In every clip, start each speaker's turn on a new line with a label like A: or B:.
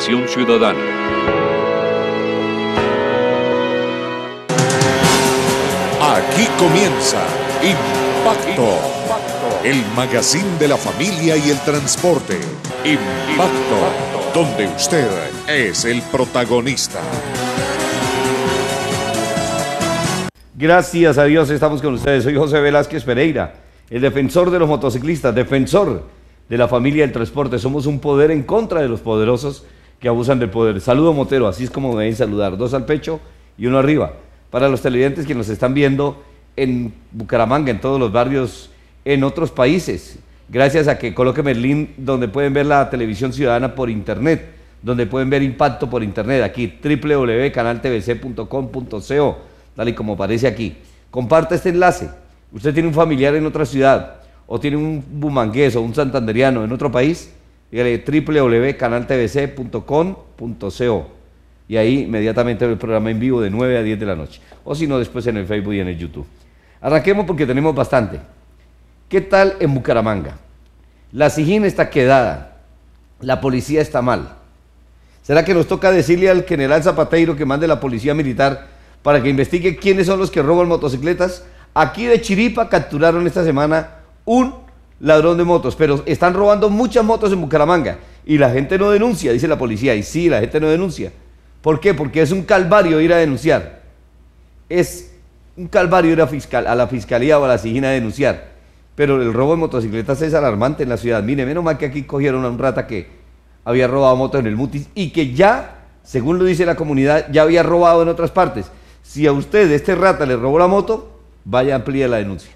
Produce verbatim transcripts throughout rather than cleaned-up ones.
A: Televisión Ciudadana.
B: Aquí comienza Impacto, el magazine de la familia y el transporte. Impacto, donde usted es el protagonista.
C: Gracias a Dios estamos con ustedes. Soy José Velázquez Pereira, el defensor de los motociclistas, defensor de la familia del transporte. Somos un poder en contra de los poderosos que abusan del poder. Saludo motero, así es como me deben saludar, dos al pecho y uno arriba. Para los televidentes que nos están viendo en Bucaramanga, en todos los barrios, en otros países, gracias a que coloquen el link donde pueden ver la televisión ciudadana por internet, donde pueden ver Impacto por internet, aquí w w w punto canal t v c punto com punto co, tal y como aparece aquí. Comparta este enlace. Usted tiene un familiar en otra ciudad, o tiene un bumangués o un santanderiano en otro país, dígale w w w punto canal t v c punto com punto co, y ahí inmediatamente ve el programa en vivo de nueve a diez de la noche, o si no, después en el Facebook y en el YouTube. Arranquemos porque tenemos bastante. ¿Qué tal en Bucaramanga? La SIJIN está quedada, la policía está mal. ¿Será que nos toca decirle al general Zapateiro que mande la policía militar para que investigue quiénes son los que roban motocicletas? Aquí de Chiripa capturaron esta semana un ladrón de motos, pero están robando muchas motos en Bucaramanga y la gente no denuncia, dice la policía, y sí, la gente no denuncia. ¿Por qué? Porque es un calvario ir a denunciar. Es un calvario ir a, fiscal, a la fiscalía o a la SIJIN a denunciar. Pero el robo de motocicletas es alarmante en la ciudad. Mire, menos mal que aquí cogieron a un rata que había robado motos en el Mutis y que ya, según lo dice la comunidad, ya había robado en otras partes. Si a usted este rata le robó la moto, vaya, amplíe la denuncia.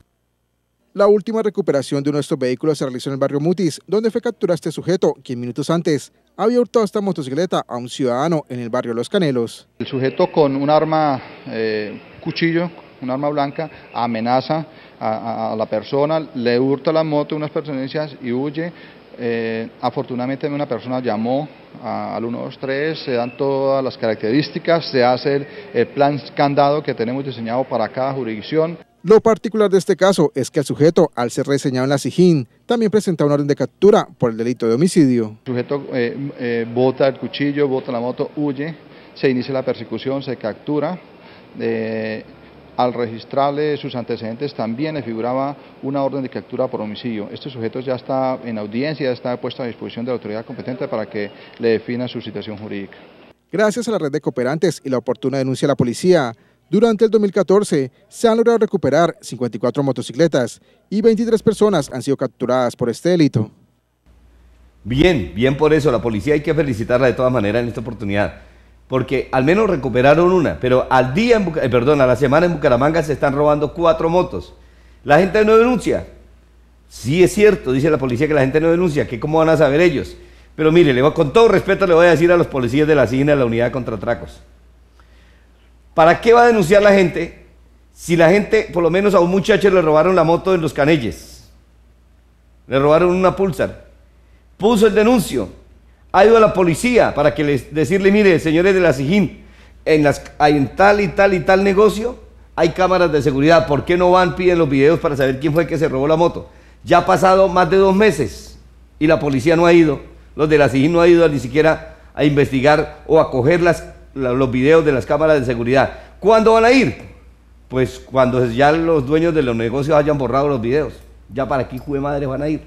D: La última recuperación de uno de estos vehículos se realizó en el barrio Mutis, donde fue capturado este sujeto, quien minutos antes había hurtado esta motocicleta a un ciudadano en el barrio Los Canelos.
E: El sujeto con un arma, eh, cuchillo, un arma blanca, amenaza a, a, a la persona, le hurta la moto unas pertenencias y huye. Eh, afortunadamente una persona llamó a, al uno dos tres, se dan todas las características, se hace el, el plan candado que tenemos diseñado para cada jurisdicción.
D: Lo particular de este caso es que el sujeto, al ser reseñado en la SIJIN, también presenta una orden de captura por el delito de homicidio.
E: El sujeto eh, eh, bota el cuchillo, bota la moto, huye, se inicia la persecución, se captura. Eh, al registrarle sus antecedentes también le figuraba una orden de captura por homicidio. Este sujeto ya está en audiencia, ya está puesto a disposición de la autoridad competente para que le defina su situación jurídica.
D: Gracias a la red de cooperantes y la oportuna denuncia de la policía, durante el dos mil catorce se han logrado recuperar cincuenta y cuatro motocicletas y veintitrés personas han sido capturadas por este delito.
C: Bien, bien por eso, la policía hay que felicitarla de todas maneras en esta oportunidad, porque al menos recuperaron una, pero al día, en Buca, eh, perdón, a la semana en Bucaramanga se están robando cuatro motos. La gente no denuncia. Sí es cierto, dice la policía que la gente no denuncia, que cómo van a saber ellos. Pero mire, le voy, con todo respeto le voy a decir a los policías de la SIJIN, de la unidad de contratracos. ¿Para qué va a denunciar la gente si la gente, por lo menos a un muchacho le robaron la moto en Los Canelles? Le robaron una Pulsar. Puso el denuncio. Ha ido a la policía para que les decirle, mire, señores de la SIJIN, en, las, en tal y tal y tal negocio hay cámaras de seguridad. ¿Por qué no van, piden los videos para saber quién fue el que se robó la moto? Ya ha pasado más de dos meses y la policía no ha ido, los de la SIJIN no ha ido ni siquiera a investigar o a coger las los videos de las cámaras de seguridad. ¿Cuándo van a ir? Pues cuando ya los dueños de los negocios hayan borrado los videos. Ya para aquí, jue madre, van a ir.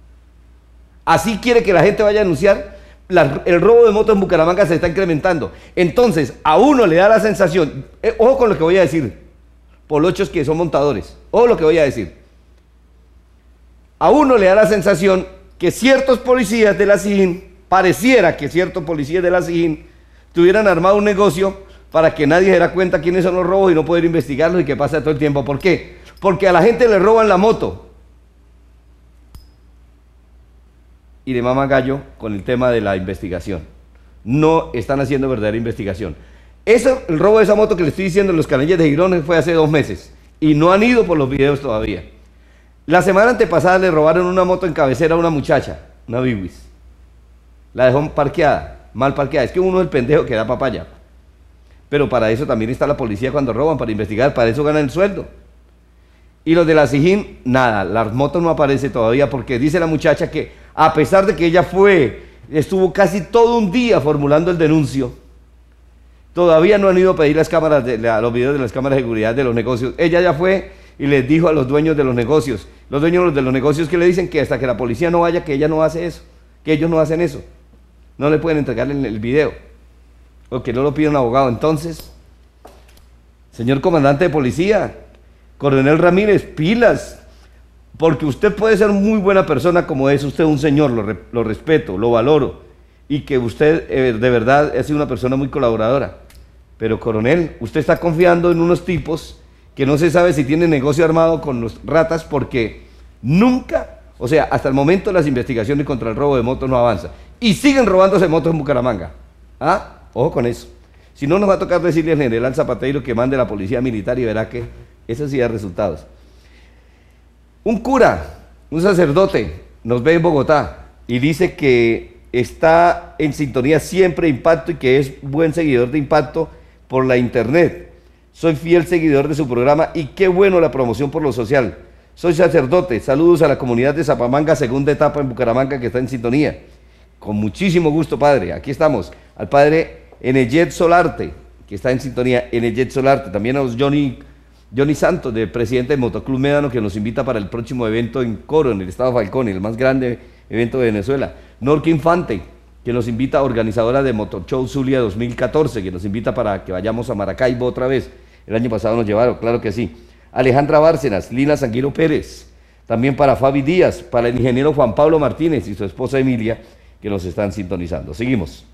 C: Así quiere que la gente vaya a denunciar. La, el robo de motos en Bucaramanga se está incrementando. Entonces, a uno le da la sensación, eh, ojo con lo que voy a decir, polochos que son montadores, ojo lo que voy a decir. A uno le da la sensación que ciertos policías de la SIJIN, pareciera que ciertos policías de la SIJIN tuvieran armado un negocio para que nadie se diera cuenta quiénes son los robos y no poder investigarlos y que pasa todo el tiempo. ¿Por qué? Porque a la gente le roban la moto y le maman gallo con el tema de la investigación. No están haciendo verdadera investigación. Eso, el robo de esa moto que le estoy diciendo en Los Canelles de Girón fue hace dos meses y no han ido por los videos todavía. La semana antepasada le robaron una moto en cabecera a una muchacha, una Biwis. La dejó parqueada. Mal parqueada, es que uno es el pendejo que da papaya. Pero para eso también está la policía cuando roban, para investigar, para eso ganan el sueldo. Y los de la SIJIN, nada, las motos no aparecen todavía porque dice la muchacha que a pesar de que ella fue estuvo casi todo un día formulando el denuncio. Todavía no han ido a pedir las cámaras, de, la, los videos de las cámaras de seguridad de los negocios. Ella ya fue y les dijo a los dueños de los negocios, los dueños de los negocios que le dicen que hasta que la policía no vaya, que ella no hace eso, que ellos no hacen eso. No le pueden entregar el, el video, o que no lo pide un abogado. Entonces, señor comandante de policía, coronel Ramírez, pilas, porque usted puede ser muy buena persona, como es usted un señor, lo, re, lo respeto, lo valoro, y que usted eh, de verdad ha sido una persona muy colaboradora. Pero coronel, usted está confiando en unos tipos que no se sabe si tienen negocio armado con los ratas, porque nunca, o sea, hasta el momento las investigaciones contra el robo de motos no avanzan, y siguen robándose motos en Bucaramanga. ¿Ah? Ojo con eso. Si no, nos va a tocar decirle al general Zapateiro que mande la policía militar y verá que eso sí da resultados. Un cura, un sacerdote, nos ve en Bogotá y dice que está en sintonía siempre Impacto y que es buen seguidor de Impacto por la internet. Soy fiel seguidor de su programa y qué bueno la promoción por lo social. Soy sacerdote, saludos a la comunidad de Zapamanga, segunda etapa en Bucaramanga, que está en sintonía. Con muchísimo gusto, padre, aquí estamos. Al padre Eneyet Solarte, que está en sintonía, Eneyet Solarte. También a los Johnny, Johnny Santos, de presidente del Motoclub Médano, que nos invita para el próximo evento en Coro, en el estado Falcón, el más grande evento de Venezuela. Norca Infante, que nos invita, organizadora de Motor Show Zulia dos mil catorce, que nos invita para que vayamos a Maracaibo otra vez. El año pasado nos llevaron, claro que sí. Alejandra Bárcenas, Lina Sanguino Pérez, también para Fabi Díaz, para el ingeniero Juan Pablo Martínez y su esposa Emilia, que nos están sintonizando. Seguimos.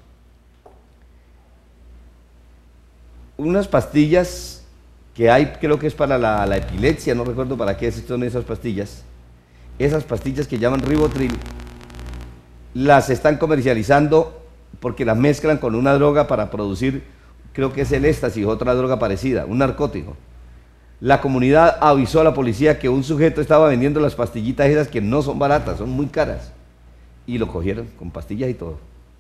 C: Unas pastillas que hay, creo que es para la, la epilepsia, no recuerdo para qué son esas pastillas. Esas pastillas que llaman Ribotril, las están comercializando porque las mezclan con una droga para producir, creo que es el éxtasis, otra droga parecida, un narcótico. La comunidad avisó a la policía que un sujeto estaba vendiendo las pastillitas esas que no son baratas, son muy caras, y lo cogieron con pastillas y todo.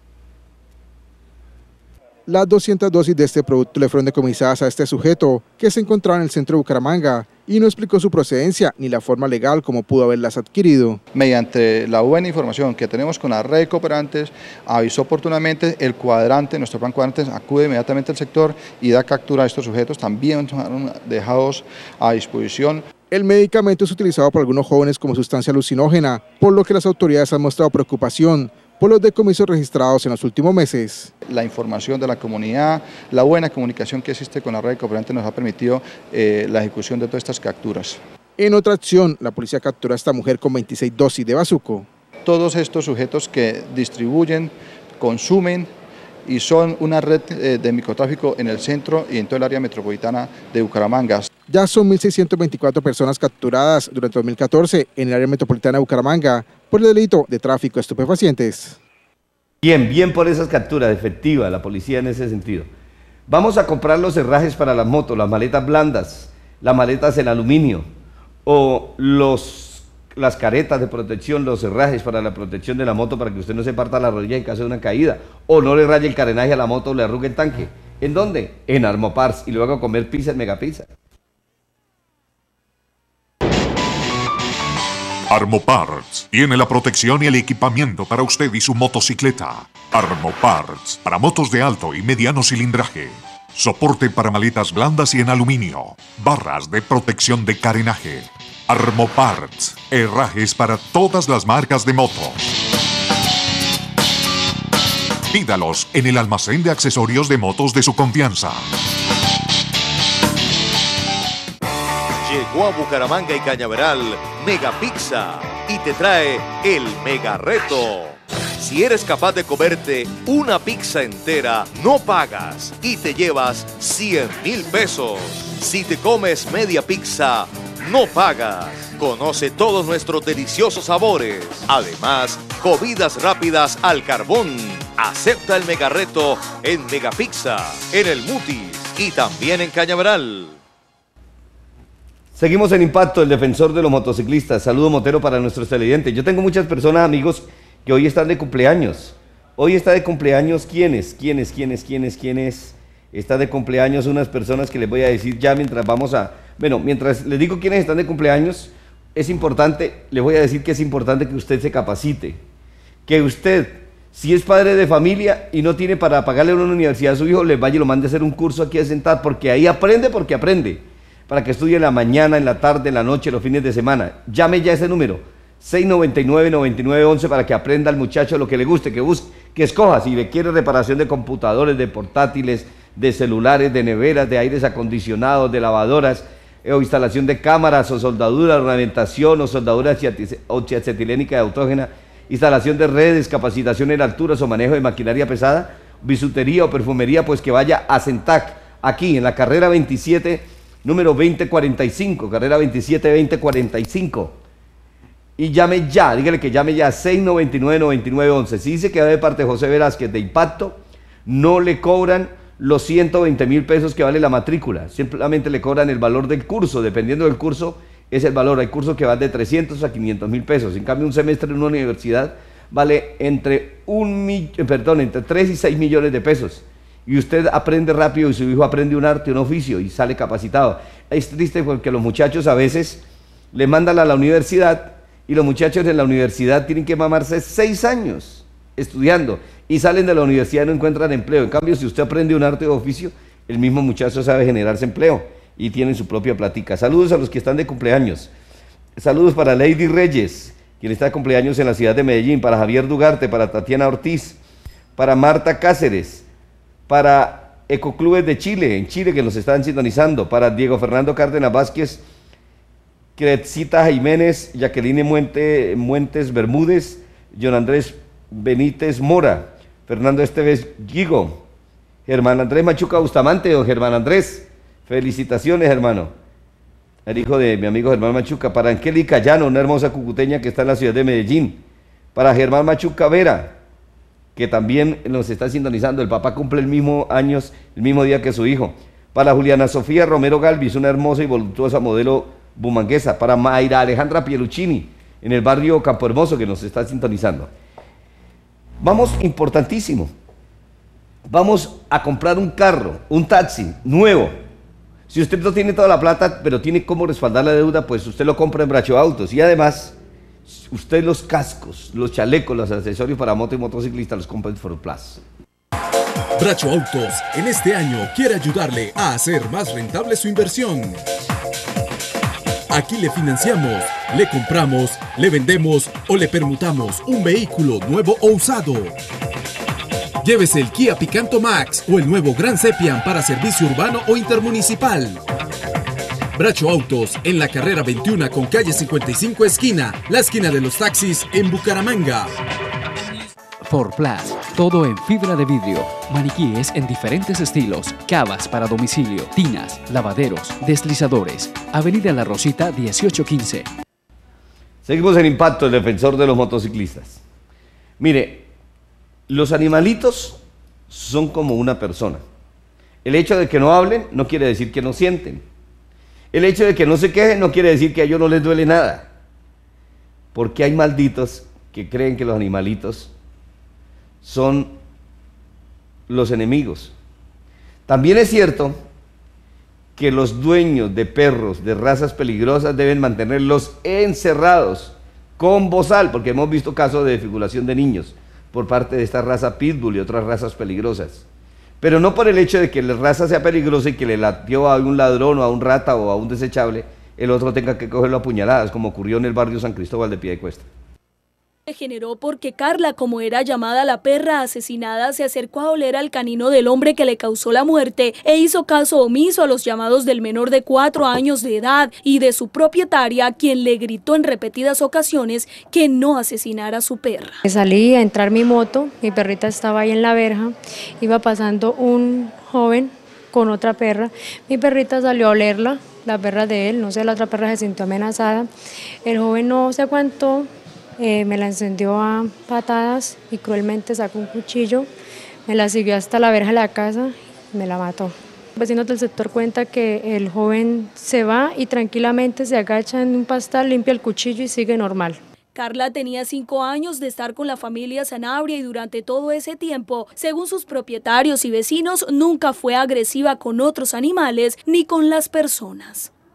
D: Las doscientas dosis de este producto le fueron decomisadas a este sujeto, que se encontraba en el centro de Bucaramanga, y no explicó su procedencia ni la forma legal como pudo haberlas adquirido.
E: Mediante la buena información que tenemos con la red de cooperantes, avisó oportunamente el cuadrante, nuestro plan cuadrantes acude inmediatamente al sector y da captura a estos sujetos, también fueron dejados a disposición.
D: El medicamento es utilizado por algunos jóvenes como sustancia alucinógena, por lo que las autoridades han mostrado preocupación por los decomisos registrados en los últimos meses.
E: La información de la comunidad, la buena comunicación que existe con la red de cooperantes nos ha permitido eh, la ejecución de todas estas capturas.
D: En otra acción, la policía capturó a esta mujer con veintiséis dosis de bazuco.
E: Todos estos sujetos que distribuyen, consumen y son una red eh, de microtráfico en el centro y en toda el área metropolitana de Bucaramanga.
D: Ya son mil seiscientas veinticuatro personas capturadas durante dos mil catorce en el área metropolitana de Bucaramanga por el delito de tráfico de estupefacientes.
C: Bien, bien por esas capturas, efectiva la policía en ese sentido. Vamos a comprar los herrajes para las motos, las maletas blandas, las maletas en aluminio, o los, las caretas de protección, los herrajes para la protección de la moto para que usted no se parta la rodilla en caso de una caída, o no le raye el carenaje a la moto o le arrugue el tanque. ¿En dónde? En Armopars, y luego a comer pizza en Megapizza.
B: Armoparts tiene la protección y el equipamiento para usted y su motocicleta. Armoparts para motos de alto y mediano cilindraje. Soporte para maletas blandas y en aluminio. Barras de protección de carenaje. Armoparts, herrajes para todas las marcas de motos. Pídalos en el almacén de accesorios de motos de su confianza.
A: Llegó a Bucaramanga y Cañaveral Megapizza y te trae el Mega Reto. Si eres capaz de comerte una pizza entera, no pagas y te llevas cien mil pesos. Si te comes media pizza, no pagas. Conoce todos nuestros deliciosos sabores. Además, comidas rápidas al carbón. Acepta el Mega Reto en Megapizza, en el Mutis y también en Cañaveral.
C: Seguimos en Impacto, el defensor de los motociclistas. Saludo motero para nuestros televidentes. Yo tengo muchas personas, amigos, que hoy están de cumpleaños. Hoy está de cumpleaños, ¿quiénes? ¿Quiénes? ¿Quiénes? ¿Quiénes? ¿Quiénes? Está de cumpleaños unas personas que les voy a decir ya mientras vamos a... Bueno, mientras les digo quiénes están de cumpleaños, es importante, les voy a decir que es importante que usted se capacite. Que usted, Si es padre de familia y no tiene para pagarle una universidad a su hijo, le vaya y lo mande a hacer un curso aquí a sentar, porque ahí aprende, porque aprende. Para que estudie en la mañana, en la tarde, en la noche, los fines de semana. Llame ya ese número, seis noventa y nueve, noventa y nueve once, para que aprenda al muchacho lo que le guste, que busque, que escoja. Si le quiere reparación de computadores, de portátiles, de celulares, de neveras, de aires acondicionados, de lavadoras, eh, o instalación de cámaras, o soldadura, ornamentación, o soldadura oxiacetilénica de autógena, instalación de redes, capacitación en alturas o manejo de maquinaria pesada, bisutería o perfumería, pues que vaya a Centac, aquí en la carrera veintisiete, número veinte cuarenta y cinco, carrera veintisiete veinte cuarenta y cinco. Y llame ya, dígale que llame ya, seis noventa y nueve, noventa y nueve once. Si dice que va de parte de José Velázquez de Impacto, no le cobran los ciento veinte mil pesos que vale la matrícula, simplemente le cobran el valor del curso, dependiendo del curso, es el valor. Hay cursos que van de trescientos a quinientos mil pesos. En cambio, un semestre en una universidad vale entre, un, perdón, entre tres y seis millones de pesos. Y usted aprende rápido y su hijo aprende un arte, un oficio y sale capacitado. Es triste porque los muchachos a veces le mandan a la universidad y los muchachos en la universidad tienen que mamarse seis años estudiando y salen de la universidad y no encuentran empleo. En cambio, si usted aprende un arte o oficio, el mismo muchacho sabe generarse empleo y tienen su propia platica. Saludos a los que están de cumpleaños. Saludos para Lady Reyes, quien está de cumpleaños en la ciudad de Medellín, para Javier Dugarte, para Tatiana Ortiz, para Marta Cáceres, para Ecoclubes de Chile, en Chile, que nos están sintonizando, para Diego Fernando Cárdenas Vázquez, Crecita Jiménez, Jacqueline Muente, Muentes Bermúdez, John Andrés Benítez Mora, Fernando Esteves Gigo, Germán Andrés Machuca Bustamante, don Germán Andrés, felicitaciones, hermano, el hijo de mi amigo Germán Machuca, para Angélica Llano, una hermosa cucuteña que está en la ciudad de Medellín, para Germán Machuca Vera, que también nos está sintonizando, el papá cumple el mismo años, el mismo día que su hijo, para Juliana Sofía Romero Galvis, una hermosa y voluptuosa modelo bumanguesa, para Mayra Alejandra Pieruccini, en el barrio Campo Hermoso, que nos está sintonizando. Vamos, importantísimo, vamos a comprar un carro, un taxi nuevo. Si usted no tiene toda la plata, pero tiene cómo respaldar la deuda, pues usted lo compra en Bracho Autos. Y además, usted los cascos, los chalecos, los accesorios para moto y motociclista los compra en Ford Plus.
F: Bracho Autos en este año quiere ayudarle a hacer más rentable su inversión. Aquí le financiamos, le compramos, le vendemos o le permutamos un vehículo nuevo o usado. Llévese el Kia Picanto Max o el nuevo Gran Sepian para servicio urbano o intermunicipal. Bracho Autos en la carrera veintiuno con calle cincuenta y cinco esquina, la esquina de los taxis en Bucaramanga.
G: Ford Plus, todo en fibra de vidrio, maniquíes en diferentes estilos, cavas para domicilio, tinas, lavaderos, deslizadores. Avenida La Rosita dieciocho quince.
C: Seguimos en Impacto, el defensor de los motociclistas. Mire, los animalitos son como una persona. El hecho de que no hablen no quiere decir que no sienten. El hecho de que no se quejen no quiere decir que a ellos no les duele nada. Porque hay malditos que creen que los animalitos son los enemigos. También es cierto que los dueños de perros de razas peligrosas deben mantenerlos encerrados con bozal, porque hemos visto casos de desfiguración de niños por parte de esta raza pitbull y otras razas peligrosas. Pero no por el hecho de que la raza sea peligrosa y que le latió a un ladrón o a un rata o a un desechable, el otro tenga que cogerlo a puñaladas, como ocurrió en el barrio San Cristóbal de Piedecuesta.
H: Generó porque Carla, como era llamada la perra asesinada, se acercó a oler al canino del hombre que le causó la muerte e hizo caso omiso a los llamados del menor de cuatro años de edad y de su propietaria, quien le gritó en repetidas ocasiones que no asesinara a su perra.
I: Salí a entrar mi moto, mi perrita estaba ahí en la verja, iba pasando un joven con otra perra, mi perrita salió a olerla, la perra de él, no sé, la otra perra se sintió amenazada, el joven no se aguantó. Eh, me la encendió a patadas y cruelmente sacó un cuchillo, me la siguió hasta la verja de la casa y me la mató. Los vecinos del sector cuentan que el joven se va y tranquilamente se agacha en un pastal, limpia el cuchillo y sigue normal.
H: Carla tenía cinco años de estar con la familia Sanabria y durante todo ese tiempo, según sus propietarios y vecinos, nunca fue agresiva con otros animales ni con las personas.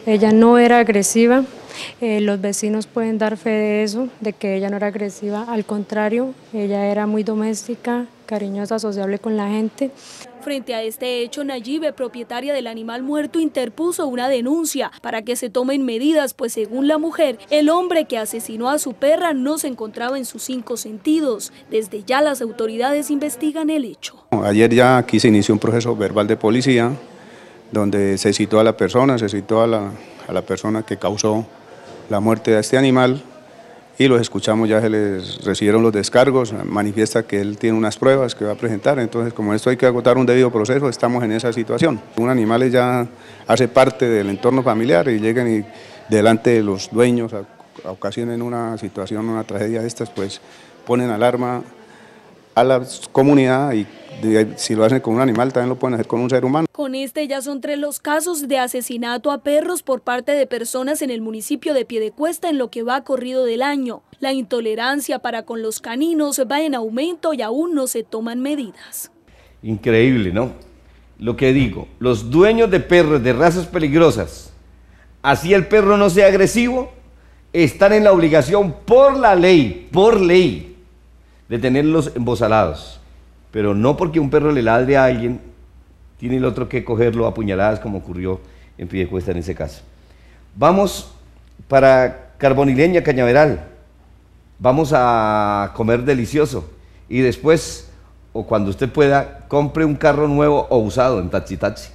I: Ella no era agresiva, eh, los vecinos pueden dar fe de eso, de que ella no era agresiva, al contrario, ella era muy doméstica, cariñosa, sociable con la gente.
H: Frente a este hecho, Nayibe, propietaria del animal muerto, interpuso una denuncia para que se tomen medidas, pues según la mujer, el hombre que asesinó a su perra no se encontraba en sus cinco sentidos. Desde ya las autoridades investigan el hecho.
J: Ayer ya aquí se inició un proceso verbal de policía, donde se citó a la persona, se citó a la, a la persona que causó la muerte de este animal, y los escuchamos, ya se les recibieron los descargos, manifiesta que él tiene unas pruebas que va a presentar, entonces como esto hay que agotar un debido proceso, estamos en esa situación. Un animal ya hace parte del entorno familiar y llegan y delante de los dueños, a, a ocasionen una situación, una tragedia de estas, pues ponen alarma a la comunidad y de, si lo hacen con un animal también lo pueden hacer con un ser humano.
H: Con este ya son tres los casos de asesinato a perros por parte de personas en el municipio de Piedecuesta en lo que va corrido del año. La intolerancia para con los caninos va en aumento y aún no se toman medidas.
C: Increíble, ¿no? Lo que digo, los dueños de perros de razas peligrosas, así el perro no sea agresivo, están en la obligación por la ley, por ley, de tenerlos embozalados, pero no porque un perro le ladre a alguien, tiene el otro que cogerlo a puñaladas como ocurrió en Piedecuesta en ese caso. Vamos para Carbonileña, Cañaveral, vamos a comer delicioso y después, o cuando usted pueda, compre un carro nuevo o usado en Taxi Taxi.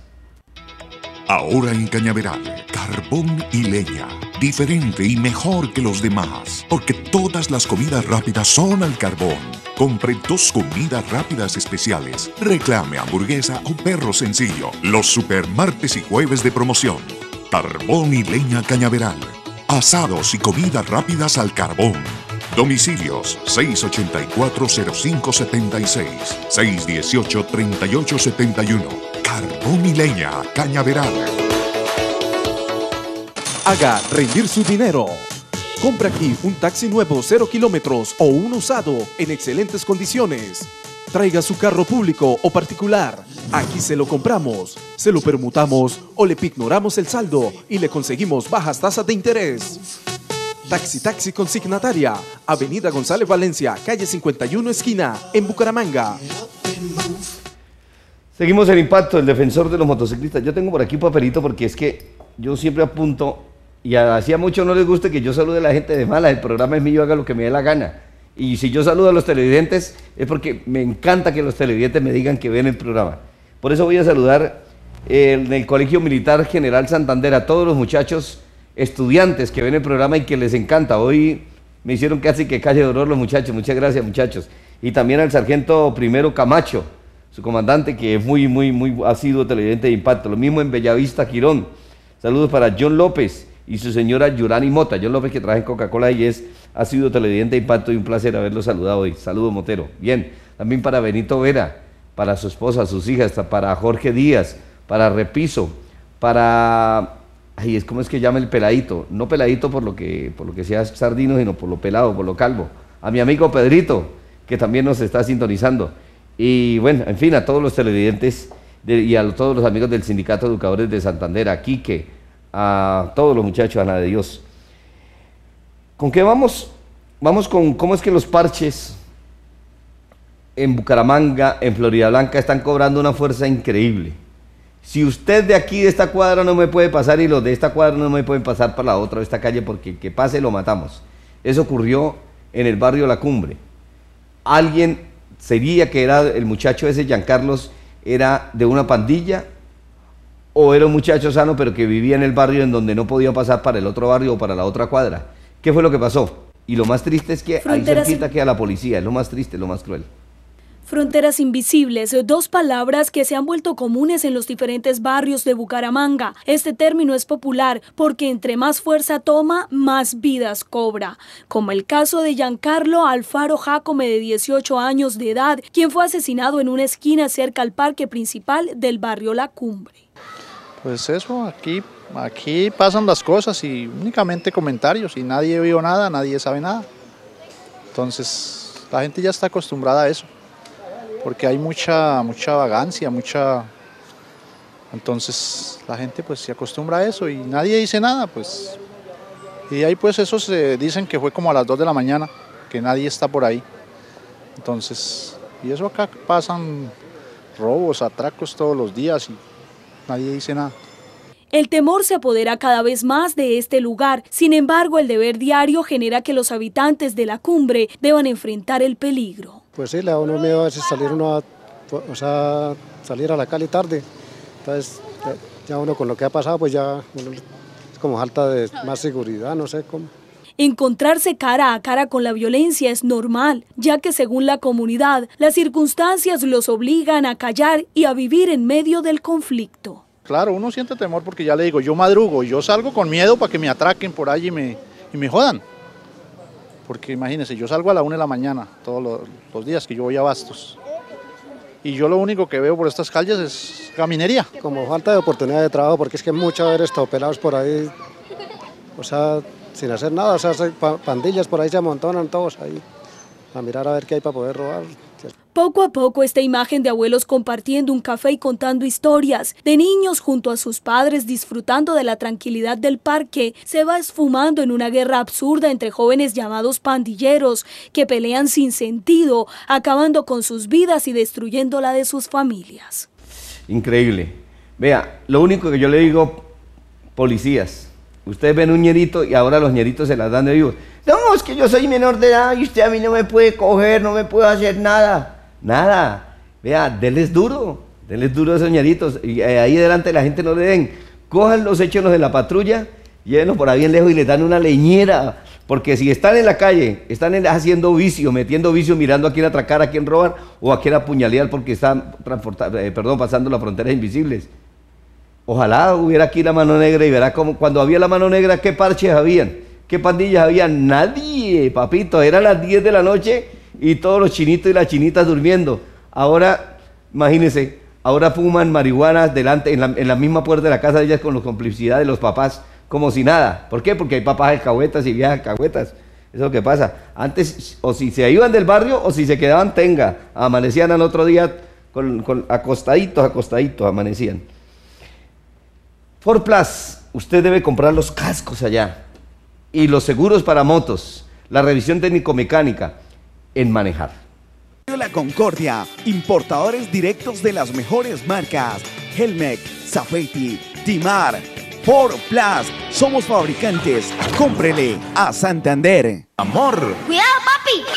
B: Ahora en Cañaveral, carbón y leña, diferente y mejor que los demás, porque todas las comidas rápidas son al carbón. Compre dos comidas rápidas especiales, reclame hamburguesa o perro sencillo, los super martes y jueves de promoción. Carbón y leña Cañaveral, asados y comidas rápidas al carbón. Domicilios seis ochenta y cuatro cero cinco setenta y seis, seis dieciocho treinta y ocho setenta y uno. Carbón y leña Cañaveral.
F: Haga rendir su dinero. Compra aquí un taxi nuevo cero kilómetros o un usado en excelentes condiciones. Traiga su carro público o particular. Aquí se lo compramos, se lo permutamos o le pignoramos el saldo y le conseguimos bajas tasas de interés. Taxi Taxi Consignataria, Avenida González Valencia, calle cincuenta y uno esquina, en Bucaramanga.
C: Seguimos el impacto, el defensor de los motociclistas. Yo tengo por aquí un papelito porque es que yo siempre apunto, y hacía mucho no les gusta que yo salude a la gente de mala, el programa es mío, haga lo que me dé la gana. Y si yo saludo a los televidentes es porque me encanta que los televidentes me digan que ven el programa. Por eso voy a saludar eh, en el Colegio Militar General Santander a todos los muchachos estudiantes que ven el programa y que les encanta. Hoy me hicieron casi que calle de dolor los muchachos, muchas gracias muchachos. Y también al sargento primero Camacho, su comandante, que es muy, muy, muy asiduo televidente de impacto. Lo mismo en Bellavista, Quirón. Saludos para John López y su señora Yurani Mota. John López, que trabaja en Coca-Cola y es asiduo televidente de impacto, y un placer haberlo saludado hoy. Saludos, Motero. Bien, también para Benito Vera, para su esposa, sus hijas, para Jorge Díaz, para Repiso, para... Ay, es como es que llama el peladito, no peladito por lo que, por lo que sea sardino, sino por lo pelado, por lo calvo. A mi amigo Pedrito, que también nos está sintonizando. Y bueno, en fin, a todos los televidentes de, y a todos los amigos del Sindicato de Educadores de Santander, a Quique, a todos los muchachos, a la de Dios. ¿Con qué vamos? Vamos con cómo es que los parches en Bucaramanga, en Floridablanca, están cobrando una fuerza increíble. Si usted de aquí, de esta cuadra, no me puede pasar y los de esta cuadra no me pueden pasar para la otra de esta calle porque que pase lo matamos. Eso ocurrió en el barrio La Cumbre. Alguien, sería que era el muchacho ese, Giancarlos, era de una pandilla o era un muchacho sano pero que vivía en el barrio en donde no podía pasar para el otro barrio o para la otra cuadra. ¿Qué fue lo que pasó? Y lo más triste es que ahí cerquita queda la policía, es lo más triste, lo más cruel.
H: Fronteras invisibles, dos palabras que se han vuelto comunes en los diferentes barrios de Bucaramanga. Este término es popular porque entre más fuerza toma, más vidas cobra. Como el caso de Giancarlo Alfaro Jacome, de dieciocho años de edad, quien fue asesinado en una esquina cerca al parque principal del barrio La Cumbre.
E: Pues eso, aquí, aquí pasan las cosas y únicamente comentarios y nadie vio nada, nadie sabe nada. Entonces la gente ya está acostumbrada a eso, porque hay mucha, mucha vagancia, mucha, Entonces la gente pues se acostumbra a eso y nadie dice nada, pues. Y ahí pues esos eh, dicen que fue como a las dos de la mañana, que nadie está por ahí. Entonces, y eso acá pasan robos, atracos todos los días y nadie dice nada.
H: El temor se apodera cada vez más de este lugar. Sin embargo, el deber diario genera que los habitantes de la cumbre deban enfrentar el peligro.
K: Pues sí, le da uno miedo a veces salir uno a, o sea, salir a la calle tarde. Entonces, ya uno con lo que ha pasado, pues ya uno, es como falta de más seguridad, no sé cómo.
H: Encontrarse cara a cara con la violencia es normal, ya que según la comunidad, las circunstancias los obligan a callar y a vivir en medio del conflicto.
E: Claro, uno siente temor porque ya le digo, yo madrugo, yo salgo con miedo para que me atraquen por allí y me, y me jodan. Porque imagínense, yo salgo a la una de la mañana todos los, los días que yo voy a Bastos. Y yo lo único que veo por estas calles es caminería.
K: Como falta de oportunidad de trabajo, porque es que muchos de estos pelados por ahí, o sea, sin hacer nada, o sea, pandillas por ahí se amontonan todos ahí a mirar a ver qué hay para poder robar.
H: Poco a poco esta imagen de abuelos compartiendo un café y contando historias, de niños junto a sus padres disfrutando de la tranquilidad del parque, se va esfumando en una guerra absurda entre jóvenes llamados pandilleros que pelean sin sentido, acabando con sus vidas y destruyendo la de sus familias.
C: Increíble. Vea, lo único que yo le digo, policías, ustedes ven un ñerito y ahora los ñeritos se las dan de vivos. No, es que yo soy menor de edad y usted a mí no me puede coger, no me puede hacer nada. Nada. Vea, denles duro, denles duro a esos ñeritos. Y ahí delante la gente no le den. Cójanlos, échenlos de la patrulla, llévenlos por ahí bien lejos y les dan una leñera. Porque si están en la calle, están en, haciendo vicio, metiendo vicio, mirando a quién atracar, a quién robar o a quién apuñalear porque están eh, perdón, pasando las fronteras invisibles. Ojalá hubiera aquí la mano negra y verá cómo cuando había la mano negra, qué parches habían, qué pandillas habían. Nadie, papito, eran las diez de la noche y todos los chinitos y las chinitas durmiendo. Ahora, imagínense, ahora fuman marihuana delante, en la, en la misma puerta de la casa de ellas con la complicidad de los papás, como si nada. ¿Por qué? Porque hay papás alcahuetas y viejas alcahuetas. Eso es lo que pasa. Antes, o si se iban del barrio o si se quedaban tenga, amanecían al otro día con, con acostaditos, acostaditos, amanecían. Ford Plus, usted debe comprar los cascos allá y los seguros para motos, la revisión técnico-mecánica en Manejar.
L: La Concordia, importadores directos de las mejores marcas, Helmec, Safety, Timar, Ford Plus, somos fabricantes, cómprele a Santander. Amor.
M: Cuidado, papi.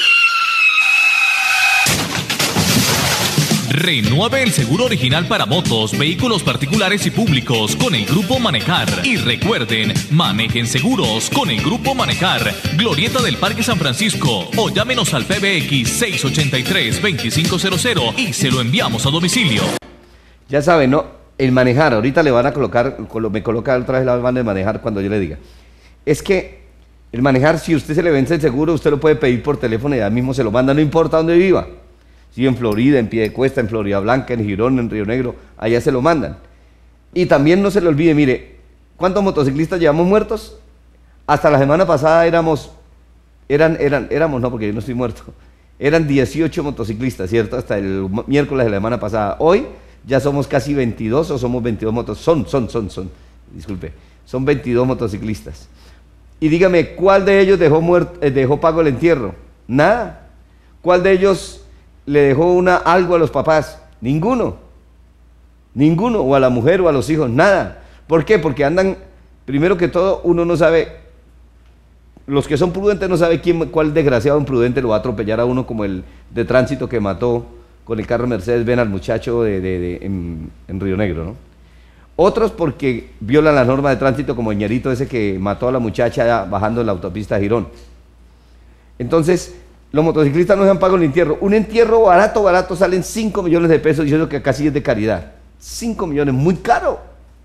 N: Renueve el seguro original para motos, vehículos particulares y públicos con el Grupo Manejar. Y recuerden, manejen seguros con el Grupo Manejar. Glorieta del Parque San Francisco o llámenos al P B X seis ochenta y tres, veinticinco cero cero y se lo enviamos a domicilio.
C: Ya saben, ¿no? El Manejar, ahorita le van a colocar, me coloca otra vez la banda de Manejar cuando yo le diga. Es que el Manejar, si usted se le vence el seguro, usted lo puede pedir por teléfono y ya mismo se lo manda, no importa dónde viva. Si en Florida, en Piedecuesta, en Florida Blanca, en Girón, en Río Negro, allá se lo mandan. Y también no se le olvide, mire, ¿cuántos motociclistas llevamos muertos? Hasta la semana pasada éramos, eran, eran, éramos, no, porque yo no estoy muerto, eran dieciocho motociclistas, ¿cierto? Hasta el miércoles de la semana pasada. Hoy ya somos casi veintidós o somos veintidós motos, son, son, son, son, disculpe, son veintidós motociclistas. Y dígame, ¿cuál de ellos dejó, muerto, eh, dejó pago el entierro? Nada. ¿Cuál de ellos le dejó una, algo a los papás? Ninguno, ninguno, o a la mujer o a los hijos, nada. ¿Por qué? Porque andan, primero que todo, uno no sabe, los que son prudentes no saben quién, cuál desgraciado imprudente lo va a atropellar a uno, como el de tránsito que mató con el carro Mercedes-Benz al muchacho de, de, de, en, en Río Negro, ¿no? Otros porque violan las normas de tránsito, como el ñerito ese que mató a la muchacha bajando en la autopista Girón. Entonces, los motociclistas no se han pagado el entierro. Un entierro barato, barato, salen cinco millones de pesos, y eso que casi es de caridad. cinco millones, muy caro.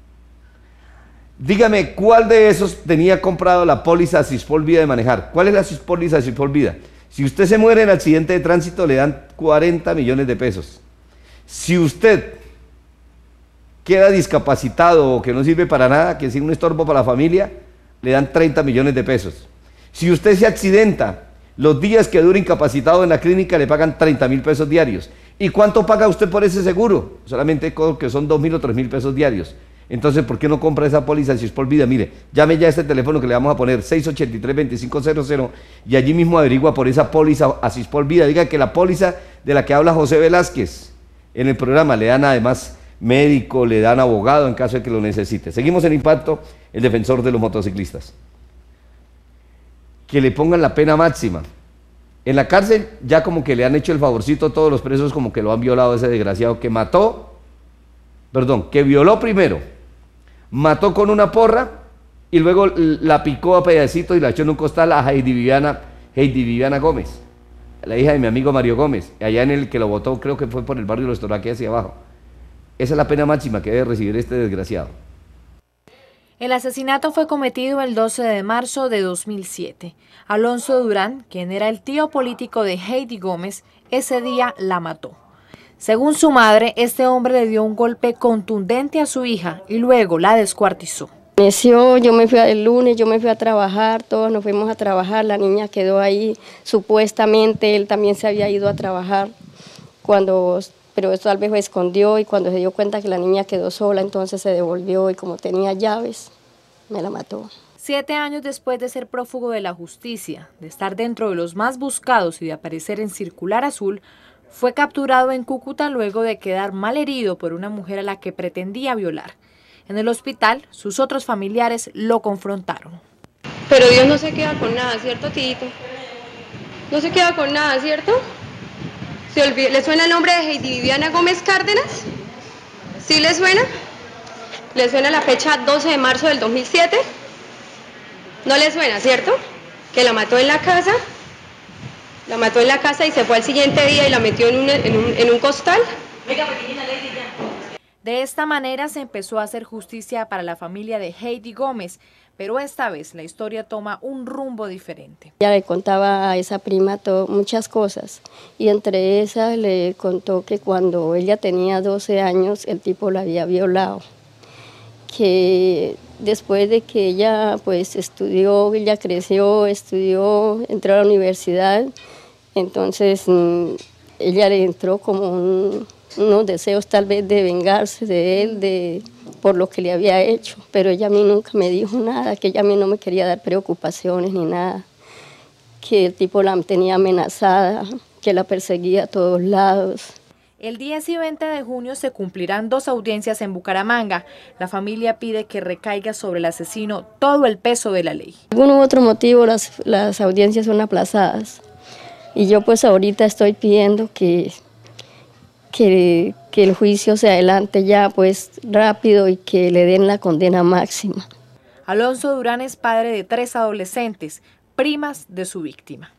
C: Dígame, ¿cuál de esos tenía comprado la póliza Cispol Vida de Manejar? ¿Cuál es la póliza Cispol Vida? Si usted se muere en accidente de tránsito, le dan cuarenta millones de pesos. Si usted queda discapacitado o que no sirve para nada, que es un estorbo para la familia, le dan treinta millones de pesos. Si usted se accidenta, los días que dure incapacitado en la clínica le pagan treinta mil pesos diarios. ¿Y cuánto paga usted por ese seguro? Solamente que son dos mil o tres mil pesos diarios. Entonces, ¿por qué no compra esa póliza si es por vida? Mire, llame ya a este teléfono que le vamos a poner, seis ocho tres, dos cinco cero cero, y allí mismo averigua por esa póliza Asís por Vida. Diga que la póliza de la que habla José Velázquez en el programa, le dan además médico, le dan abogado en caso de que lo necesite. Seguimos en Impacto, el defensor de los motociclistas. Que le pongan la pena máxima. En la cárcel ya como que le han hecho el favorcito a todos los presos, como que lo han violado a ese desgraciado que mató, perdón, que violó primero, mató con una porra y luego la picó a pedacitos y la echó en un costal a Heidi Viviana, Heidi Viviana Gómez, la hija de mi amigo Mario Gómez, allá en el que lo botó, creo que fue por el barrio de los Toraque hacia abajo. Esa es la pena máxima que debe recibir este desgraciado.
M: El asesinato fue cometido el doce de marzo de dos mil siete. Alonso Durán, quien era el tío político de Heidi Gómez, ese día la mató. Según su madre, este hombre le dio un golpe contundente a su hija y luego la descuartizó.
O: Yo me fui el lunes, yo me fui a trabajar, todos nos fuimos a trabajar, la niña quedó ahí, supuestamente él también se había ido a trabajar, cuando, pero eso tal vez se escondió y cuando se dio cuenta que la niña quedó sola, entonces se devolvió y como tenía llaves, me la mató.
M: Siete años después de ser prófugo de la justicia, de estar dentro de los más buscados y de aparecer en Circular Azul, fue capturado en Cúcuta luego de quedar malherido por una mujer a la que pretendía violar. En el hospital, sus otros familiares lo confrontaron.
P: Pero Dios no se queda con nada, ¿cierto, Tito? No se queda con nada, ¿cierto? ¿Se olvida? ¿Le suena el nombre de Heidi Viviana Gómez Cárdenas? ¿Sí le suena? ¿Le suena la fecha doce de marzo del dos mil siete? ¿No le suena, cierto? Que la mató en la casa, la mató en la casa y se fue al siguiente día y la metió en un, en un, en un costal.
M: De esta manera se empezó a hacer justicia para la familia de Heidi Gómez, pero esta vez la historia toma un rumbo diferente.
O: Ella le contaba a esa prima todo, muchas cosas, y entre esas le contó que cuando ella tenía doce años el tipo la había violado, que después de que ella pues estudió, ella creció, estudió, entró a la universidad, entonces ella le entró como un... unos deseos tal vez de vengarse de él, de por lo que le había hecho, pero ella a mí nunca me dijo nada, que ella a mí no me quería dar preocupaciones ni nada, que el tipo la tenía amenazada, que la perseguía a todos lados.
M: El diez y veinte de junio se cumplirán dos audiencias en Bucaramanga. La familia pide que recaiga sobre el asesino todo el peso de la ley.
O: Por algún otro motivo las, las audiencias son aplazadas y yo pues ahorita estoy pidiendo que Que, que el juicio se adelante ya pues rápido y que le den la condena máxima.
M: Alonso Durán es padre de tres adolescentes, primas de su víctima.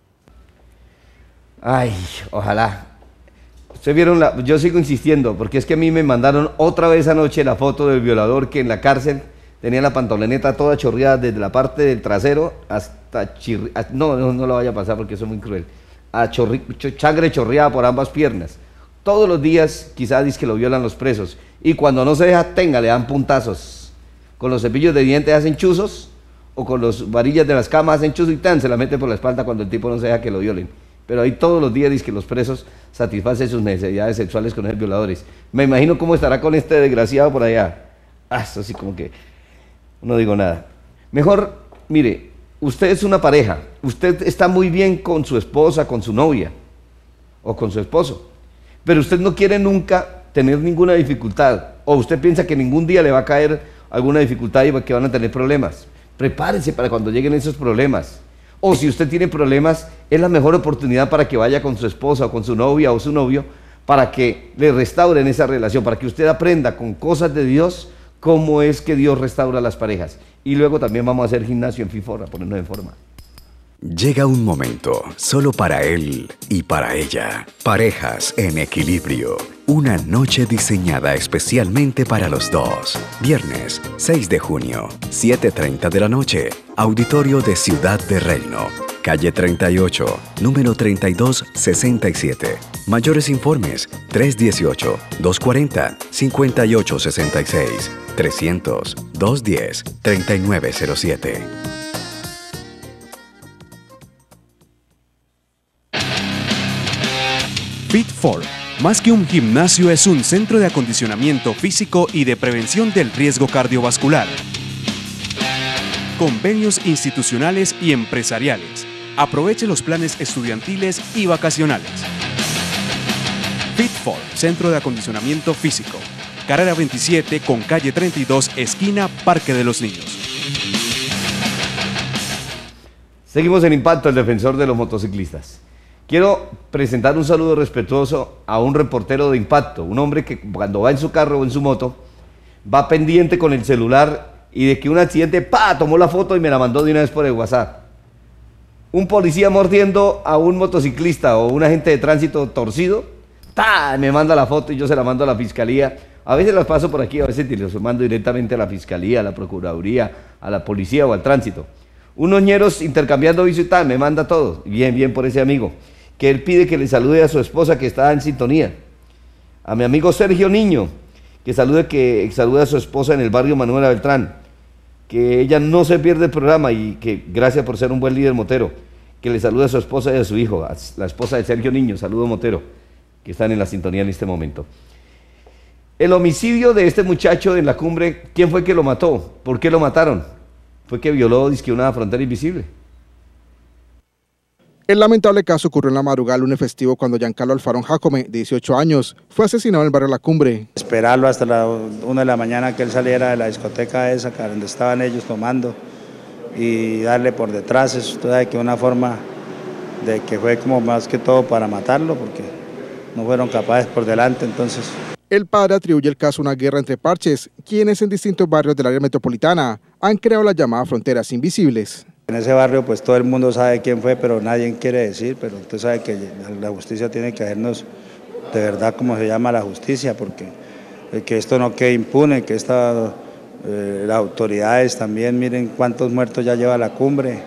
C: Ay, ojalá. Ustedes vieron, la, yo sigo insistiendo, porque es que a mí me mandaron otra vez anoche la foto del violador que en la cárcel tenía la pantaloneta toda chorreada desde la parte del trasero hasta chirri... No, no, no lo vaya a pasar porque eso es muy cruel. A chorri, changre chorreada por ambas piernas. Todos los días quizás dice que lo violan los presos y cuando no se deja tenga le dan puntazos. Con los cepillos de dientes hacen chuzos o con las varillas de las camas hacen chuzos y tan se la mete por la espalda cuando el tipo no se deja que lo violen. Pero ahí todos los días dice que los presos satisfacen sus necesidades sexuales con esos violadores. Me imagino cómo estará con este desgraciado por allá. Ah, eso sí como que no digo nada. Mejor, mire, usted es una pareja, usted está muy bien con su esposa, con su novia o con su esposo. Pero usted no quiere nunca tener ninguna dificultad, o usted piensa que ningún día le va a caer alguna dificultad y que van a tener problemas. Prepárese para cuando lleguen esos problemas. O si usted tiene problemas, es la mejor oportunidad para que vaya con su esposa o con su novia o su novio, para que le restauren esa relación, para que usted aprenda con cosas de Dios cómo es que Dios restaura las parejas. Y luego también vamos a hacer gimnasio en FIFOR, a ponernos en forma.
Q: Llega un momento solo para él y para ella. Parejas en equilibrio. Una noche diseñada especialmente para los dos. Viernes seis de junio, siete y treinta de la noche. Auditorio de Ciudad de Reino. Calle treinta y ocho, número treinta y dos sesenta y siete. Mayores informes tres uno ocho, dos cuatro cero, cinco ocho seis seis. trescientos, doscientos diez, treinta y nueve cero siete.
R: Fit cuatro, Más que un gimnasio, es un centro de acondicionamiento físico y de prevención del riesgo cardiovascular. Convenios institucionales y empresariales. Aproveche los planes estudiantiles y vacacionales. Fitfor, centro de acondicionamiento físico. Carrera veintisiete con calle treinta y dos, esquina Parque de los Niños.
C: Seguimos en Impacto, el defensor de los motociclistas. Quiero presentar un saludo respetuoso a un reportero de Impacto, un hombre que cuando va en su carro o en su moto, va pendiente con el celular y de que un accidente, ¡pa!, tomó la foto y me la mandó de una vez por el WhatsApp. Un policía mordiendo a un motociclista o un agente de tránsito torcido, ¡ta!, me manda la foto y yo se la mando a la fiscalía. A veces las paso por aquí, a veces las mando directamente a la fiscalía, a la procuraduría, a la policía o al tránsito. Unos ñeros intercambiando vicio y tal, me manda todo. Bien, bien por ese amigo. Que él pide que le salude a su esposa que está en sintonía. A mi amigo Sergio Niño, que salude, que salude a su esposa en el barrio Manuela Beltrán. Que ella no se pierde el programa y que gracias por ser un buen líder motero. Que le salude a su esposa y a su hijo, a la esposa de Sergio Niño, saludo motero, que están en la sintonía en este momento. El homicidio de este muchacho en la cumbre, ¿quién fue que lo mató? ¿Por qué lo mataron? Fue que violó, dizque, una frontera invisible.
D: El lamentable caso ocurrió en la madrugada del lunes festivo cuando Giancarlo Alfarón Jacome, de dieciocho años, fue asesinado en el barrio La Cumbre.
S: Esperarlo hasta la una de la mañana que él saliera de la discoteca esa, donde estaban ellos tomando, y darle por detrás, eso usted sabe que una forma de que fue como más que todo para matarlo, porque no fueron capaces por delante, entonces...
D: El padre atribuye el caso a una guerra entre parches, quienes en distintos barrios del área metropolitana han creado las llamadas fronteras invisibles.
S: En ese barrio pues todo el mundo sabe quién fue, pero nadie quiere decir, pero usted sabe que la justicia tiene que hacernos de verdad como se llama la justicia, porque que esto no quede impune, que esta, eh, las autoridades también miren cuántos muertos ya lleva la cumbre,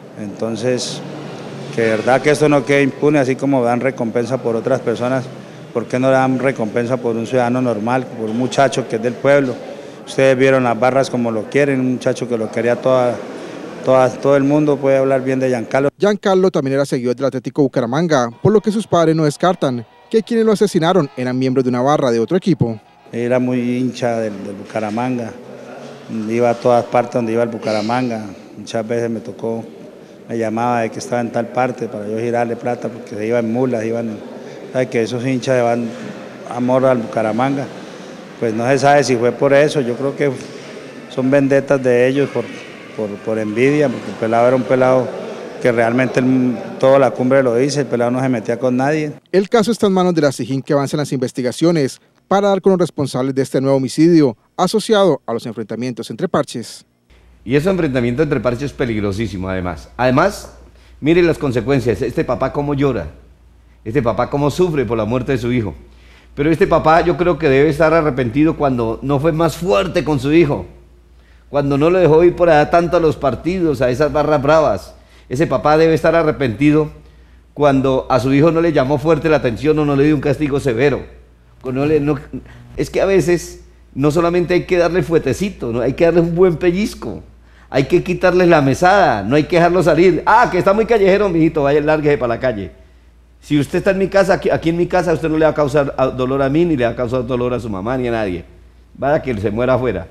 S: entonces que de verdad que esto no quede impune, así como dan recompensa por otras personas. ¿Por qué no dan recompensa por un ciudadano normal, por un muchacho que es del pueblo? Ustedes vieron las barras como lo quieren, un muchacho que lo quería toda, toda, todo el mundo puede hablar bien de Giancarlo.
D: Giancarlo también era seguidor del Atlético Bucaramanga, por lo que sus padres no descartan que quienes lo asesinaron eran miembros de una barra de otro equipo.
S: Era muy hincha del, del Bucaramanga, iba a todas partes donde iba el Bucaramanga, muchas veces me tocó, me llamaba de que estaba en tal parte para yo girarle plata porque se iba en mulas, iban en... Sabe que esos hinchas le van amor al Bucaramanga, pues no se sabe si fue por eso, yo creo que son vendetas de ellos por, por, por envidia, porque el pelado era un pelado que realmente el, toda la cumbre lo dice, el pelado no se metía con nadie.
D: El caso está en manos de la SIJIN, que avanza en las investigaciones para dar con los responsables de este nuevo homicidio asociado a los enfrentamientos entre parches.
C: Y ese enfrentamiento entre parches es peligrosísimo además. Además, miren las consecuencias, este papá cómo llora. Este papá cómo sufre por la muerte de su hijo. Pero este papá yo creo que debe estar arrepentido cuando no fue más fuerte con su hijo. Cuando no lo dejó ir por allá tanto a los partidos, a esas barras bravas. Ese papá debe estar arrepentido cuando a su hijo no le llamó fuerte la atención o no le dio un castigo severo. No le, no, es que a veces no solamente hay que darle fuetecito, ¿no? Hay que darle un buen pellizco. Hay que quitarles la mesada, no hay que dejarlo salir. Ah, que está muy callejero, mijito, vaya, lárguese para la calle. Si usted está en mi casa, aquí, aquí en mi casa, usted no le va a causar dolor a mí, ni le va a causar dolor a su mamá, ni a nadie. Vaya que se muera afuera.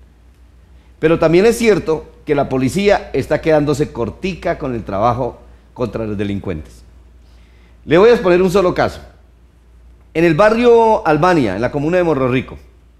C: Pero también es cierto que la policía está quedándose cortica con el trabajo contra los delincuentes. Le voy a exponer un solo caso. En el barrio Albania, en la comuna de Morro Rico,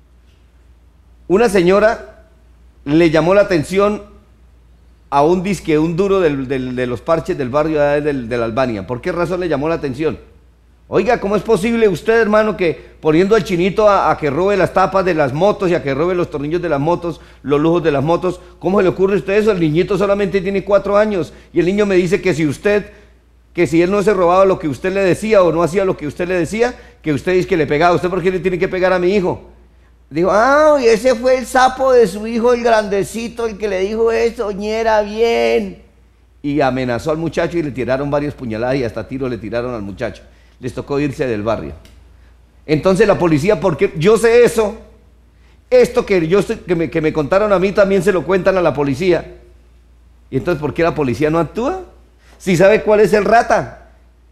C: una señora le llamó la atención a un disque, un duro del, del, de los parches del barrio de, del, de la Albania. ¿Por qué razón le llamó la atención? Oiga, ¿cómo es posible usted, hermano, que poniendo al chinito a, a que robe las tapas de las motos y a que robe los tornillos de las motos, los lujos de las motos, ¿cómo se le ocurre a usted eso? El niñito solamente tiene cuatro años y el niño me dice que si usted, que si él no se robaba lo que usted le decía o no hacía lo que usted le decía, que usted dice que le pegaba. ¿Usted por qué le tiene que pegar a mi hijo? Dijo, ah, y ese fue el sapo de su hijo, el grandecito, el que le dijo eso, ñera, bien. Y amenazó al muchacho y le tiraron varias puñaladas y hasta tiros le tiraron al muchacho. Les tocó irse del barrio. Entonces la policía, porque yo sé eso, esto que, yo, que, me, que me contaron a mí también se lo cuentan a la policía. Y entonces, ¿por qué la policía no actúa? Si sabe cuál es el rata.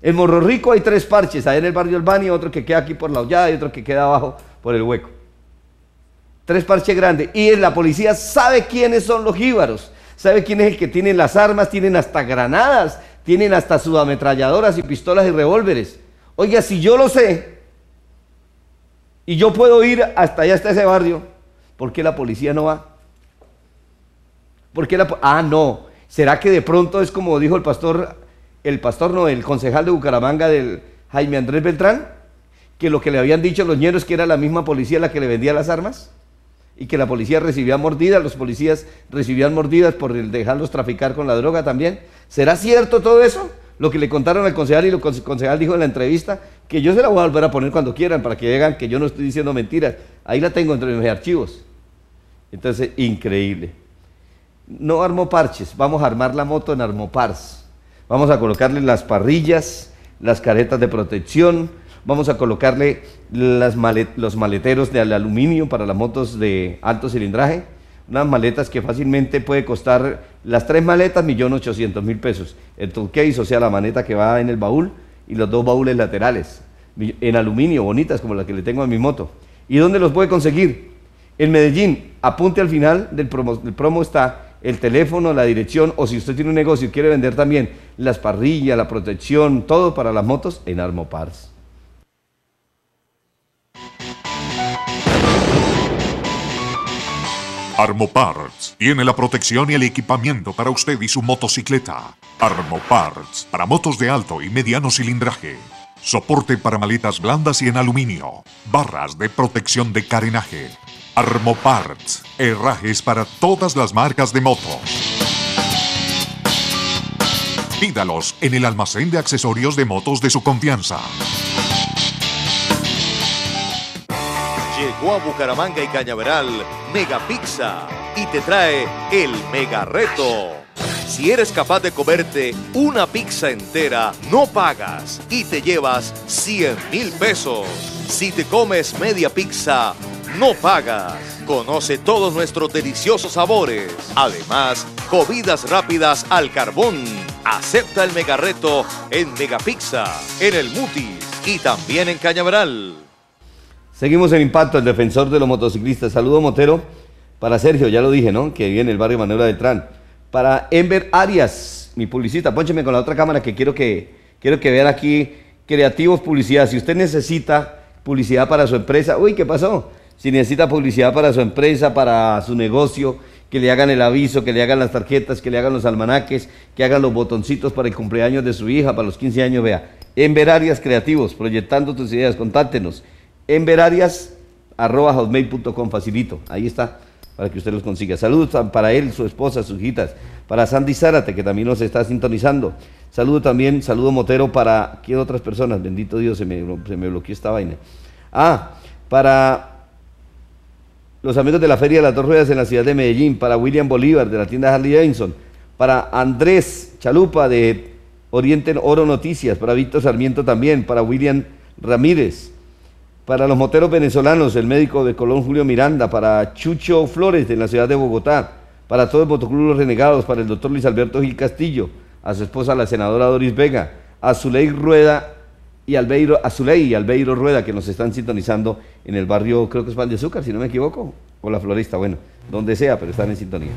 C: En Morro Rico hay tres parches, ahí en el barrio Albania, otro que queda aquí por la Hollada y otro que queda abajo por el Hueco. Tres parches grandes. Y la policía sabe quiénes son los jíbaros, sabe quién es el que tiene las armas, tienen hasta granadas, tienen hasta subametralladoras y pistolas y revólveres. Oiga, si yo lo sé, y yo puedo ir hasta allá, hasta ese barrio, ¿por qué la policía no va? ¿Por qué la po- Ah, no. ¿Será que de pronto es como dijo el pastor, el pastor no, el concejal de Bucaramanga, del Jaime Andrés Beltrán, que lo que le habían dicho los ñeros que era la misma policía la que le vendía las armas? Y que la policía recibía mordidas, los policías recibían mordidas por el dejarlos traficar con la droga también. ¿Será cierto todo eso? Lo que le contaron al concejal, y lo que el concejal dijo en la entrevista, que yo se la voy a volver a poner cuando quieran, para que vean que yo no estoy diciendo mentiras. Ahí la tengo entre mis archivos. Entonces, increíble. No armó parches, vamos a armar la moto en Armopars. Vamos a colocarle las parrillas, las caretas de protección, vamos a colocarle las malet los maleteros de aluminio para las motos de alto cilindraje, unas maletas que fácilmente puede costar, las tres maletas, millón ochocientos mil pesos. El toolcase, o sea, la maleta que va en el baúl, y los dos baúles laterales, en aluminio, bonitas, como las que le tengo a mi moto. ¿Y dónde los puede conseguir? En Medellín. Apunte al final del promo, del promo está el teléfono, la dirección, o si usted tiene un negocio y quiere vender también las parrillas, la protección, todo para las motos, en Armopars.
B: Armoparts tiene la protección y el equipamiento para usted y su motocicleta. Armoparts para motos de alto y mediano cilindraje. Soporte para maletas blandas y en aluminio. Barras de protección de carenaje. Armoparts, herrajes para todas las marcas de motos. Pídalos en el almacén de accesorios de motos de su confianza.
A: Llegó a Bucaramanga y Cañaveral Mega Pizza y te trae el Mega Reto. Si eres capaz de comerte una pizza entera, no pagas y te llevas cien mil pesos. Si te comes media pizza, no pagas. Conoce todos nuestros deliciosos sabores. Además, comidas rápidas al carbón. Acepta el Mega Reto en Mega Pizza, en el Mutis y también en Cañaveral.
C: Seguimos en Impacto, el defensor de los motociclistas. Saludo Motero para Sergio, ya lo dije, ¿no? Que vive en el barrio Manuela Beltrán. Para Enver Arias, mi publicista, póncheme con la otra cámara que quiero que, quiero que vean aquí. Creativos Publicidad. Si usted necesita publicidad para su empresa, uy, ¿qué pasó? Si necesita publicidad para su empresa, para su negocio, que le hagan el aviso, que le hagan las tarjetas, que le hagan los almanaques, que hagan los botoncitos para el cumpleaños de su hija, para los quince años, vea. Enver Arias Creativos, proyectando tus ideas, contáctenos. enverarias arroba hotmail punto com, facilito, ahí está, para que usted los consiga. Saludos para él, su esposa, sus hijitas, para Sandy Zárate, que también nos está sintonizando. Saludo también, saludo Motero para, ¿quién otras personas? Bendito Dios, se me, se me bloqueó esta vaina. Ah, para los amigos de la Feria de las Dos Ruedas en la ciudad de Medellín, para William Bolívar, de la tienda Harley Davidson, para Andrés Chalupa, de Oriente Oro Noticias, para Víctor Sarmiento también, para William Ramírez, para los moteros venezolanos, el médico de Colón Julio Miranda, para Chucho Flores de la ciudad de Bogotá, para todos los motoclubes Los Renegados, para el doctor Luis Alberto Gil Castillo, a su esposa la senadora Doris Vega, a Zuley Rueda y Albeiro, a Zuley y Albeiro Rueda, que nos están sintonizando en el barrio, creo que es Valdeazúcar, si no me equivoco, o La Florista, bueno, donde sea, pero están en sintonía.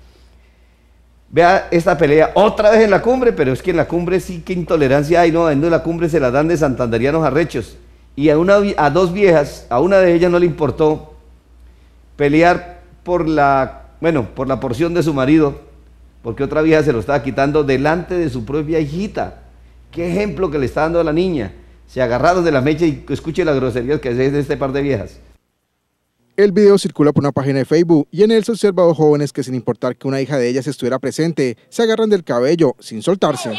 C: Vea esta pelea otra vez en la cumbre, pero es que en la cumbre sí que intolerancia hay, ¿no? En la cumbre se la dan de santanderianos arrechos. Y a, una, a dos viejas, a una de ellas no le importó pelear por la, bueno, por la porción de su marido, porque otra vieja se lo estaba quitando delante de su propia hijita. Qué ejemplo que le está dando a la niña. Se agarraron de la mecha y escuche las groserías que hace de este par de viejas.
D: El video circula por una página de Facebook y en él se observa a dos jóvenes que, sin importar que una hija de ellas estuviera presente, se agarran del cabello sin soltarse.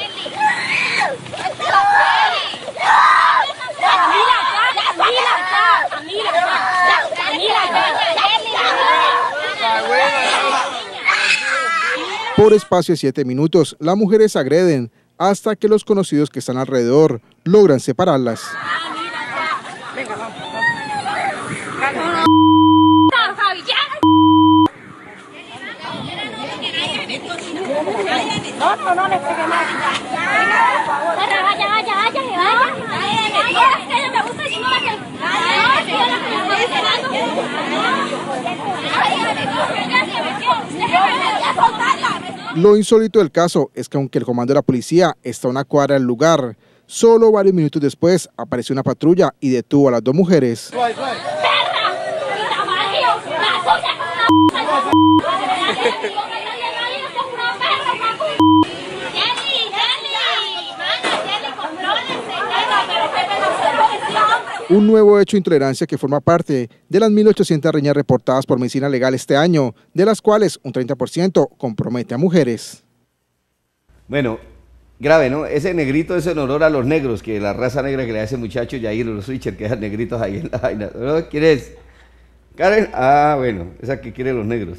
D: Por espacio de siete minutos, las mujeres agreden hasta que los conocidos que están alrededor logran separarlas.
T: No, no, no le pegue más. Vaya, vaya, vaya.
D: Lo insólito del caso es que aunque el comando de la policía está a una cuadra del lugar, solo varios minutos después apareció una patrulla y detuvo a las dos mujeres. Un nuevo hecho de intolerancia que forma parte de las mil ochocientas riñas reportadas por Medicina Legal este año, de las cuales un treinta por ciento compromete a mujeres.
C: Bueno, grave, ¿no? Ese negrito es en honor a los negros, que la raza negra que le hace muchacho Yair, los switchers, que dejan negritos ahí en la vaina. ¿No? ¿Quién es? ¿Karen? Ah, bueno, esa que quiere los negros.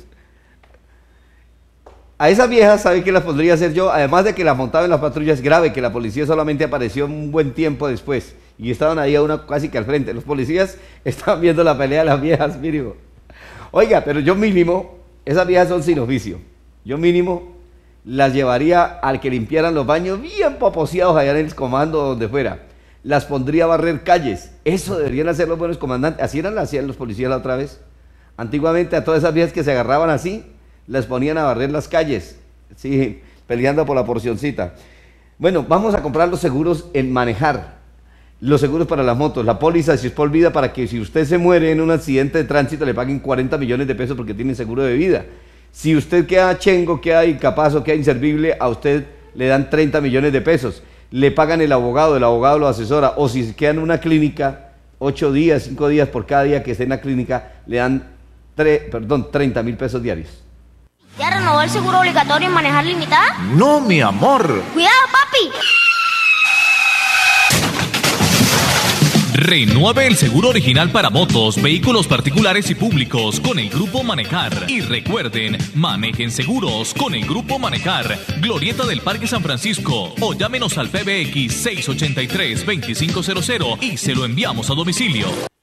C: A esas viejas, ¿sabe qué las podría hacer yo? Además de que las montaba en las patrullas, grave, que la policía solamente apareció un buen tiempo después. Y estaban ahí a una casi que al frente. Los policías estaban viendo la pelea de las viejas, mínimo. Oiga, pero yo mínimo, esas viejas son sin oficio. Yo mínimo las llevaría al que limpiaran los baños bien poposeados allá en el comando donde fuera. Las pondría a barrer calles. Eso deberían hacer los buenos comandantes. Así eran, las hacían los policías la otra vez. Antiguamente a todas esas viejas que se agarraban así, las ponían a barrer las calles. Sí, peleando por la porcioncita. Bueno, vamos a comprar los seguros en manejar. Los seguros para las motos, la póliza si es por vida, para que si usted se muere en un accidente de tránsito le paguen cuarenta millones de pesos porque tiene seguro de vida. Si usted queda chengo, queda incapaz o queda inservible, a usted le dan treinta millones de pesos. Le pagan el abogado, el abogado lo asesora. O si queda en una clínica, ocho días, cinco días por cada día que esté en la clínica, le dan tre, perdón, treinta mil pesos diarios.
T: ¿Ya renovó el seguro obligatorio en manejar limitada?
A: No, mi amor.
T: ¡Cuidado, papi!
N: Renueve el seguro original para motos, vehículos particulares y públicos con el Grupo Manecar. Y recuerden, manejen seguros con el Grupo Manecar. Glorieta del Parque San Francisco. O llámenos al P B X seis ochenta y tres, veinticinco cero cero y se lo enviamos a domicilio.